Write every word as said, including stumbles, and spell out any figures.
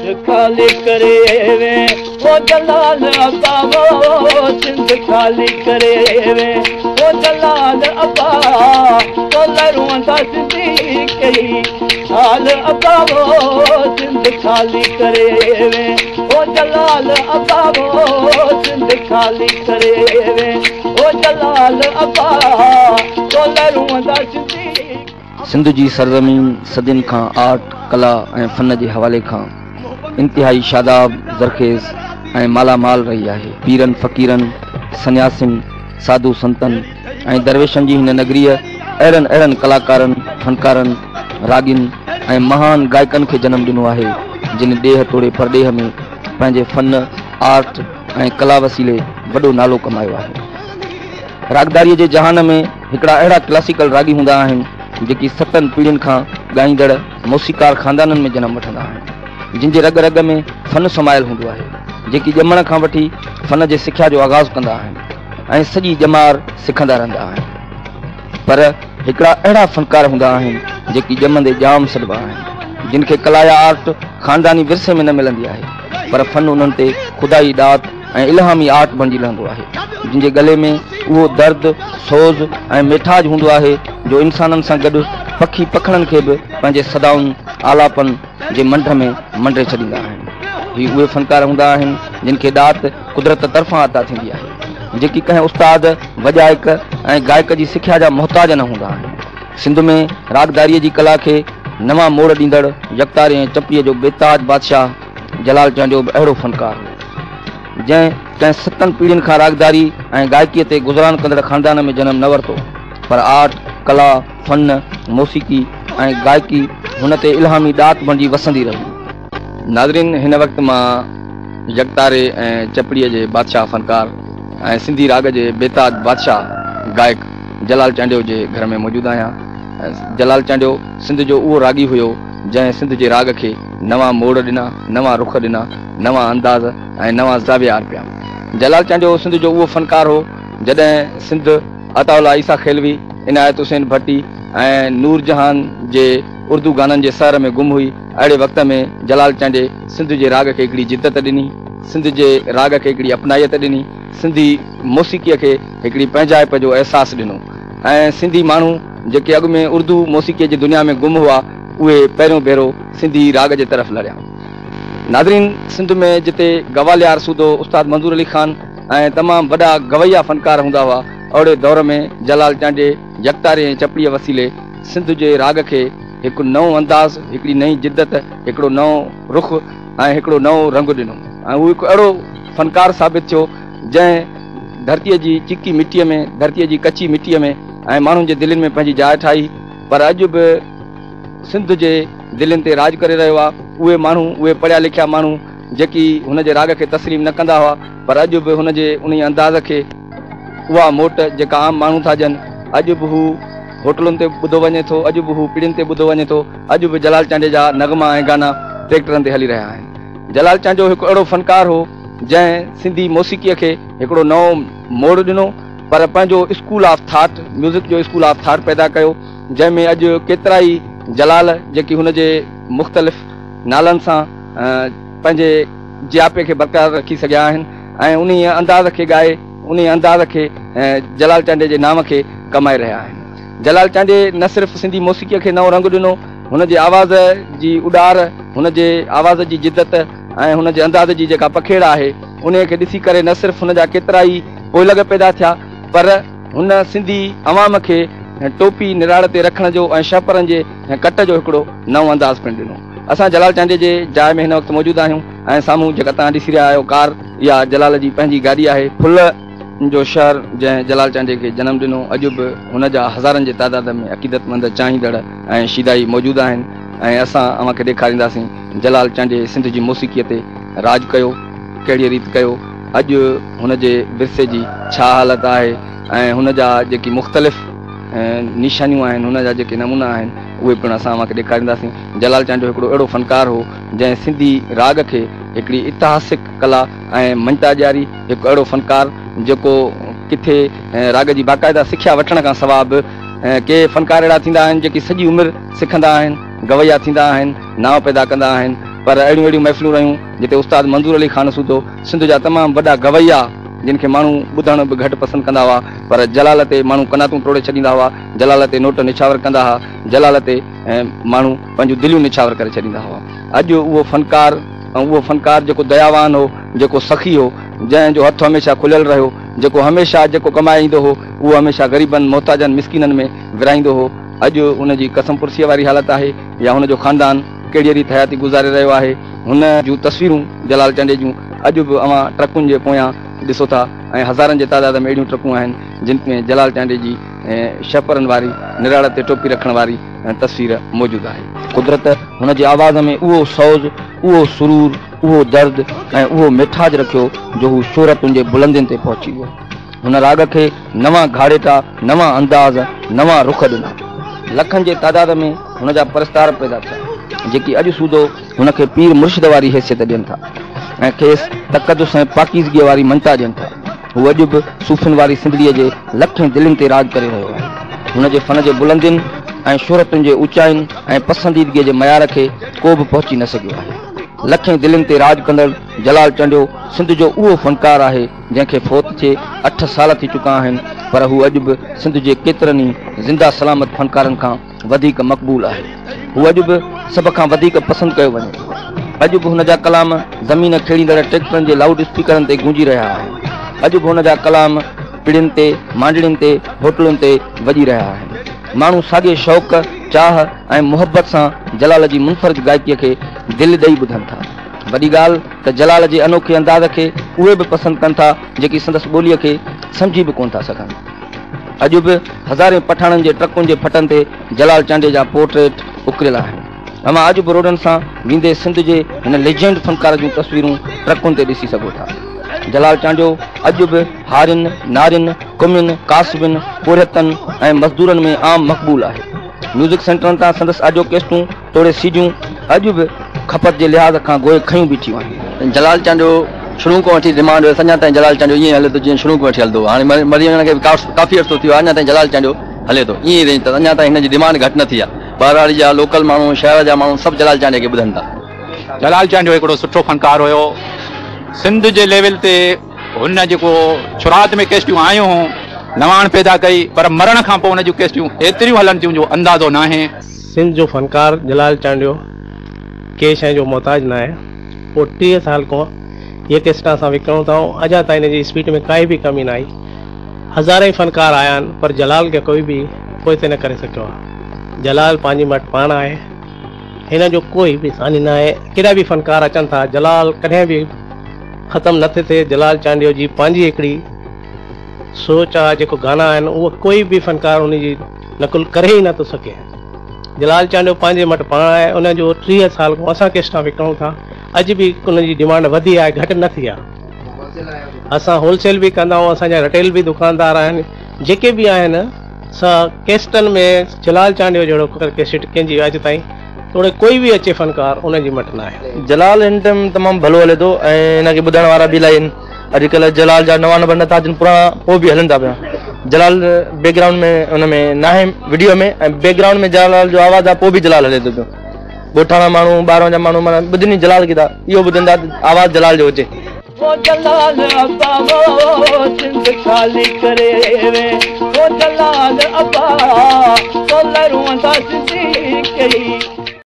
खाली करे वे वो जलाल अब्बा वो सिंध खाली करे वे वो जलाल अब्बा तो लरुंदा सिंधी कई हाल अब्बा वो सिंध खाली करे वे वो जलाल अब्बा वो सिंध खाली करे वे वो जलाल अब्बा तो लरुंदा सिंधी। सिंध जी सरज़मीन सदियुनि खां आर्ट कला ऐं फ़न जे हवाले खां इंतिहाई शादाब ज़रखेज़ ऐं मालामाल रही आहे। पीरनि फ़क़ीरनि सन्यासिन साधु संतनि ऐं दरवेशनि जी हिन नगरीअ अहिड़नि अहिड़नि कलाकारनि फ़नकारनि रागिन ऐं महान गायकनि खे जनमु ॾिनो आहे जिन ॾेह तोड़े परॾेह में पंहिंजे फ़न आर्ट ऐं कला वसीले वॾो नालो कमायो आहे। रागदारीअ जे जहान में हिकिड़ा अहिड़ा क्लासिकल रागी हूंदा आहिनि जेकी सतनि पीढ़ियुनि खां ॻाईंदड़ मौसीकार ख़ानदाननि में जनमु वठंदा आहिनि जिन जे रग रग में फ़न समायल हूंदो आहे जेकी ॼमण खां वठी फ़न जे सिख्या जो आगाज़ कंदा आहिनि ऐं सॼी ॼमार सिखंदा रहंदा आहिनि। पर हिकिड़ा अहिड़ा फ़नकार हूंदा आहिनि जेकी ॼमंदे जाम सॾिबा आहिनि जिन खे कला या आर्ट ख़ानदानी विरसे में न मिलंदी आहे पर फ़न उन्हनि ते ख़ुदाई दात ऐं इल्हामी आर्ट बणिजी रहंदो आहे जिन जे गले में उहो दर्द सोज़ ऐं मिठाज हूंदो आहे जो इंसाननि सां गॾु पखी पखड़नि खे बि पंहिंजे सदाउनि आलापन जे मंढ में मंडे छॾींदा आहिनि। ही उहे फ़नकार हूंदा आहिनि जिन खे दात कुदरत तरफ़ां अता थींदी आहे जेकी कंहिं उस्ताद वॼाइक ऐं गायक जी सिख्या जा मुहताज न हूंदा आहिनि। सिंध में रागदारीअ जी कला खे नवां मोड़ ॾींदड़ यकतारे ऐं चपड़ीअ जो बेताज बादशाह जलाल चांडियो बि अहिड़ो फ़नकार हो जंहिं कंहिं सतनि पीढ़ियुनि खां रागदारी ऐं गायकीअ ते गुज़रान कंदड़ ख़ानदान में जनमु न वरितो पर आर्ट कला फ़न मौसीक़ी ऐं गायकी हुन ते इल्हामी दात बणिजी वसंदी रही। नाज़रीन, हिन वक़्तु मां यकतारे ऐं चपड़ीअ जे बादशाह फ़नकार ऐं सिंधी राग जे बेताज बादशाह गायक जलाल चांडियो जे घर में मौजूदु आहियां। जलाल चांडियो सिंध जो उहो रागी हुयो जंहिं सिंध जे राग खे नवां मोड़ ॾिना नवां रुख ॾिना नवां अंदाज़ ऐं नवां ज़ाविया अर्पिया। जलाल चांडियो सिंध जो उहो फ़नकार हो जॾहिं सिंध अताउल्ला ईसा खेलवी इनायत हुसैन भट्टी ऐं नूर जहान जे उर्दू गाननि जे सर में गुम हुई अहिड़े वक़्त में जलाल चांडे सिंध जे राग खे हिकिड़ी जिद्दत ॾिनी सिंध जे राग खे हिकिड़ी अपनायत ॾिनी सिंधी मौसीक़ीअ खे हिकिड़ी पंहिंजाइप जो अहसासु ॾिनो ऐं सिंधी माण्हू जेके अॻु में उर्दू मौसीक़ीअ जी दुनिया में गुम हुआ उहे पहिरियों भेरो सिंधी राग जे तरफ़ लड़िया। नाज़रीन, सिंध में जिते गवालियार सूदो उस्ताद मंज़ूर अली ख़ान ऐं तमामु वॾा गवैया फ़नकार हूंदा हुआ ओड़े दौर में जलाल चांडे यकतारे ऐं चपड़ीअ वसीले सिंध जे राग खे हिकु नओं अंदाज़ हिकिड़ी नई जिद्दत हिकिड़ो नओं रुख ऐं हिकिड़ो नओं रंग ॾिनो ऐं उहो हिकु अहिड़ो फ़नकार साबित थियो जंहिं धरतीअ जी चिकी मिटीअ में धरतीअ जी कची मिटीअ में ऐं माण्हुनि जे दिलनि में पंहिंजी जाइ ठाही पर अॼु बि सिंध जे दिलनि ते राज करे रहियो आहे। उहे माण्हू उहे पढ़िया लिखिया माण्हू जेकी हुन जे राग खे तस्लीम न कंदा हुआ पर अॼु बि हुन जे उन अंदाज़ खे उहा मोट जेका आम माण्हू था ॾियनि अॼु बि हू होटलुनि ते ॿुधो वञे थो अॼु बि हू पीढ़ियुनि ते ॿुधो वञे थो अॼु बि जलाल चांडे जा नगमा ऐं गाना ट्रैक्टरनि ते हली रहिया आहिनि। जलाल चांडो हिकु अहिड़ो फ़नकार हो जंहिं सिंधी मौसीक़ीअ खे हिकिड़ो नओं मोड़ ॾिनो पर पंहिंजो स्कूल ऑफ थाट म्यूज़िक जो स्कूल ऑफ थाट पैदा कयो जंहिंमें अॼु केतिरा ई जलाल जेकी हुन जे मुख़्तलिफ़ नालनि सां पंहिंजे जियापे खे बरक़रार रखी सघिया आहिनि ऐं उन अंदाज़ खे ॻाए उन अंदाज़ खे जलाल चांडे जे नाम खे कमाए रहिया आहिनि। जलाल चांडे न सिर्फ़ु सिंधी मौसीक़ीअ खे नओं रंग ॾिनो हुन जे आवाज़ जी उॾार हुन जे आवाज़ जी जिद्दत ऐं हुन जे अंदाज़ जी जेका पखेड़ आहे उन खे ॾिसी करे न सिर्फ़ु हुन जा केतिरा ई पोइलग पैदा थिया पर हुन सिंधी अवाम खे टोपी निराड़ ते रखण जो ऐं छापरनि जे कट जो हिकिड़ो नओं अंदाज़ पिणु ॾिनो। असां जलाल चांडे जे जाइ में हिन वक़्तु मौजूदु आहियूं ऐं साम्हूं जेका तव्हां ॾिसी रहिया आहियो कार इहा जलाल जी पंहिंजी गाॾी आहे। फुल जो शहर जंहिं जलाल चांडे खे जनमु ॾिनो अॼु बि हुन जा हज़ारनि जे तादाद में अक़ीदतमंद चाहींदड़ ऐं शीदाई मौजूदु आहिनि ऐं असां अव्हांखे ॾेखारींदासीं जलाल चांडे सिंध जी मौसीक़ीअ ते राज कयो कहिड़ी रीति कयो अॼु हुन जे विरसे जी छा हालत आहे ऐं हुन जा जेकी मुख़्तलिफ़ निशानियूं आहिनि हुन जा जेके नमूना आहिनि उहे पिणु असां अव्हांखे ॾेखारींदासीं। जलाल चांडो हिकिड़ो अहिड़ो फ़नकार हो जंहिं सिंधी राग खे हिकिड़ी इतिहासिक कला ऐं मंता ॾियारी हिकु अहिड़ो फ़नकार जेको किथे राग जी बाक़ाइदा सिख्या वठण खां सवाइ बि के फ़नकार अहिड़ा थींदा आहिनि जेकी सॼी उमिरि सिखंदा आहिनि गवैया थींदा आहिनि नाव पैदा कंदा आहिनि पर अहिड़ियूं अहिड़ियूं महफ़िलूं रहियूं जिते उस्ताद मंज़ूर अली ख़ान सूदो सिंध जा तमामु वॾा गवैया जिन खे माण्हू ॿुधण बि घटि पसंदि कंदा हुआ, पर जलाल ते माण्हू कनातूं टोड़े छॾींदा हुआ, जलाल ते नोट निछावर कंदा हुआ, जलाल ते माण्हू पंहिंजूं दिलियूं निछावर करे छॾींदा हुआ। अॼु उहो फ़नकार ऐं उहो फ़नकार जेको दयावान हो, जेको सखी हो, जंहिंजो हथु हमेशह खुलियल रहियो, जेको हमेशह जेको कमाए ईंदो हो उहो हमेशह ग़रीबनि मोहताजनि मिसकिननि में विराईंदो हो। अॼु उनजी कसम पुरसीअ वारी हालत आहे या हुनजो ख़ानदान कहिड़ी रीति हयाती गुज़ारे रहियो आहे। हुन जूं तस्वीरूं जलाल चांडे जूं अॼु बि अवां ट्रकुनि जे पोयां ॾिसो था ऐं हज़ारनि जे तादाद में अहिड़ियूं ट्रकूं आहिनि जिन में जलाल चांडे जी शपरनि वारी निराड़ ते टोपी रखण वारी तस्वीर मौजूदु आहे। कुदरत हुन जी आवाज़ में उहो सौज़, उहो सुरूर, उहो दर्द ऐं उहो मिठाज रखियो जो हू शोहरतुनि जे बुलंदियुनि ते पहुची वियो। हुन राग खे नवां घाड़ेटा, नवां अंदाज़, नवां रुख ॾिना। लखनि जे तादाद में हुन जा परस्तार पैदा थिया जेकी अॼु सूदो हुन खे पीर मुर्शिद वारी हैसियत ॾियनि था ऐं खेसि तक़दुस ऐं पाकीज़गीअ वारी ममता ॾियनि था। हू अॼु बि सूफ़ियुनि वारी सिंधड़ीअ जे लखनि दिलनि ते राज करे रहियो आहे। हुन जे फ़न जे बुलंदियुनि ऐं शोहरतुनि जे ऊचाइनि ऐं पसंदीदगीअ जे मयार खे को बि पहुची न सघियो आहे। लखनि दिलनि ते राज कंदड़ जलाल चांडियो सिंध जो उहो फ़नकार आहे जंहिंखे फ़ौत थिए अठ साल थी चुका आहिनि, पर हू अॼु बि सिंध जे केतिरनि ई ज़िंदा सलामत फ़नकारनि खां वधीक मक़बूल आहे। हू अॼु बि सभ खां वधीक पसंदि कयो वञे। अॼु बि हुन जा कलाम ज़मीन खेड़ींदड़ ट्रैक्टरनि जे लाउड स्पीकरनि ते गूंजी रहिया आहिनि। अॼु बि हुन जा कलाम पिड़ियुनि ते, मांडड़ियुनि ते, होटलुनि ते वॼी रहिया आहिनि। माण्हू साॻे शौक़, चाह ऐं मुहबत सां जलाल जी मुनफ़रिद गायकीअ खे दिलि ॾेई ॿुधनि था। वॾी ॻाल्हि त जलाल जे अनोखे अंदाज़ खे उहे बि पसंदि कनि था जेकी संदसि ॿोलीअ खे सम्झी बि कोन था सघनि। अॼु बि हज़ारे पठाणनि जे ट्रकुनि जे फटनि ते जलाल चांडे जा पोर्ट्रेट उकिरियल आहिनि। अमां अॼु बि रोडनि सां वेंदे सिंध जे हिन लेजेंड फ़नकार जूं तस्वीरूं ट्रकुनि ते ॾिसी सघो था। जलाल चांडियो अॼु बि हारियुनि, नारियुनि, कुमियुनि, कासिबनि, पोरियतनि ऐं मज़दूरनि में आम मक़बूल आहे। म्यूज़िक सेंटरनि तां संदसि आजो केस्टूं तोड़े सीडियूं अॼु बि खपत जे लिहाज़ खां गोए खयूं बीठियूं आहिनि। जलाल चांडियो शुरू खां वठी डिमांड हुयो, अञा ताईं जलाल चांडियो ईअं हले थो जीअं शुरू खां वठी हलंदो। हाणे मरी वञण खे काफ़ी अर्सो थियो आहे, अञा ताईं जलाल चांडियो हले थो ईअं ई रेंज अथसि, अञा ताईं हिन जी डिमांड घटि न थी आहे। ॿाहिराड़ी जा लोकल माण्हू, शहर जा माण्हू सभु जलाल चांडे खे ॿुधनि था। जलाल चांडियो हिकिड़ो सुठो फ़नकार हुयो। सिंध जे लेवल ते हुन जेको शुरूआत में केस्टियूं आयूं हुयूं, नवाण पैदा कई, पर मरण खां पोइ हुन जूं केस्टियूं एतिरियूं हलनि थियूं जो अंदाज़ो न आहे। सिंध जो फ़नकार जलाल चांडियो कंहिं शइ जो मोहताज न आहे। पोइ टीह साल खां इहे केस्टां असां विकिणूं था, अञा ताईं हिन जी स्पीड में काई बि कमी न आई। हज़ारे फ़नकार आया आहिनि पर जलाल खे कोई बि पोइ न करे सघियो आहे। जलाल पंहिंजी वटि पाण आहे, हिन जो कोई बि सानी न आहे। केॾा बि फ़नकार अचनि था, जलाल कॾहिं बि ख़तमु न थिए। जलाल चांडियो जी पंहिंजी हिकिड़ी सोच आहे, जेको गाना आहिनि उहो कोई बि फ़नकार उन जी नकुल करे ई नथो सघे। जलाल चांडियो पंहिंजे वटि पाण आहे, उनजो टीह साल खां असां केस्टां विकिणूं था, अॼु बि उन जी डिमांड वधी आहे, घटि न थी आहे। असां होलसेल बि कंदा आहियूं, असांजा रिटेल बि दुकानदार आहिनि जेके बि आहिनि। असां केस्टनि में जलाल चांडियो जहिड़ो केसेट कंहिंजी अॼु ताईं थोरे कोई बि अचे फ़नकार उनजी मट न आहे। जलाल हिन टाइम तमामु भलो हले थो ऐं हिनखे ॿुधण वारा बि इलाही आहिनि। अॼुकल्ह जलाल जा नवां नंबर नथा अचनि, पुराणा पोइ बि हलनि था पिया। जलाल बैकग्राउंड में हुन में न आहे वीडियो में, ऐं बैकग्राउंड में जलाल जो आवाज़ आहे, पोइ बि जलाल हले थो पियो। ॻोठाणा माण्हू, ॿाहिरां जा माण्हू माना ॿुधनि जलाल खे था, इहो ॿुधंदा आवाज़ जलाल जो अचे। वो जलाल अब्बा वो सिंध खाली करे वे, वो जलाल अब्बा तो लरुआं दा सिंधी कई।